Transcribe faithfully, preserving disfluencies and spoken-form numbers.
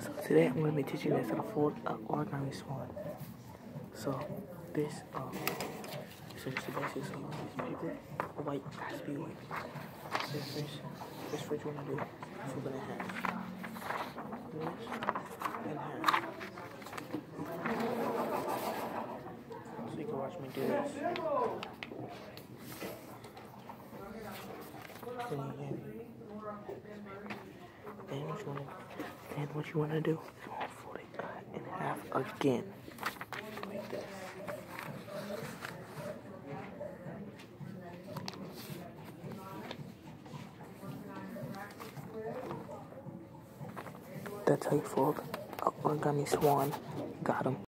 So today I'm going to be teaching you guys how to fold an origami swan. So this, um, so just the basics of this paper, white, has to be white. So first, this what you want to do, fold it in half. This, in half. So you can watch me do this. Then you Then what you want to, then what you want to do is you want to fold it uh, in half again, like this. That's how you fold an origami swan. Got him.